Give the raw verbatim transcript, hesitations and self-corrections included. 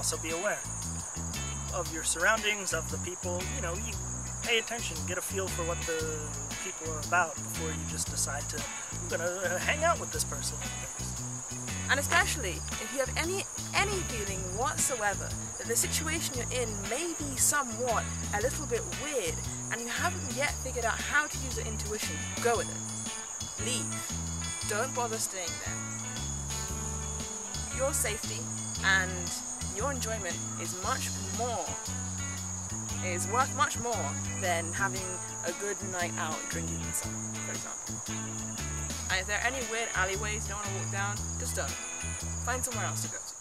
also be aware of your surroundings, of the people. You know, you pay attention, get a feel for what the people are about before you just decide to, I'm gonna hang out with this person. And especially if you have any any feeling whatsoever that the situation you're in may be somewhat a little bit weird and you haven't yet figured out how to use your intuition, go with it. Leave. Don't bother staying there. Your safety and your enjoyment is much more, is worth much more than having a good night out drinking in the sun, for example. And if there are any weird alleyways you don't want to walk down, just don't. Find somewhere else to go to.